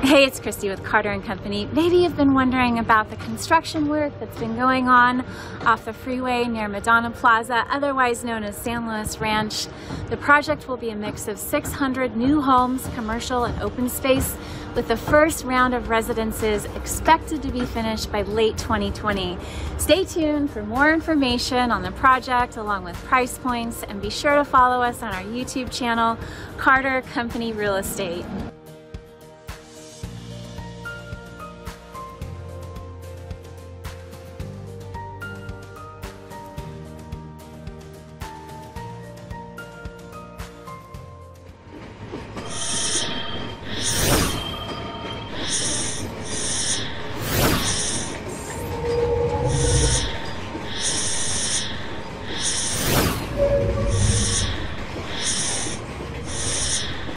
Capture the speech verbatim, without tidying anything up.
Hey, it's Kristie with Carter and Company. Maybe you've been wondering about the construction work that's been going on off the freeway near Madonna Plaza, otherwise known as San Luis Ranch. The project will be a mix of six hundred new homes, commercial and open space, with the first round of residences expected to be finished by late twenty twenty. Stay tuned for more information on the project along with price points, and be sure to follow us on our YouTube channel, Carter Company Real Estate.